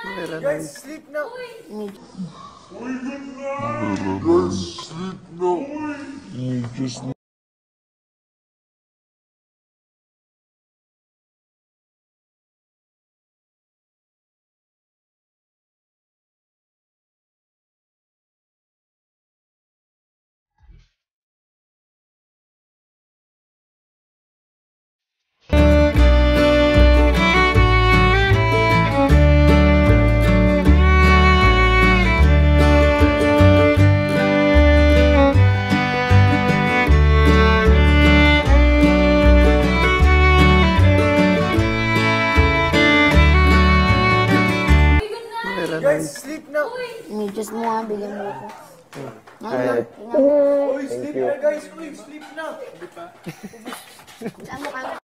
Guys, sleep na. Guys, sleep na. Images mo nga, bigyan mo ako. Uy, sleep na guys. Uy, sleep na. Saan mo ka?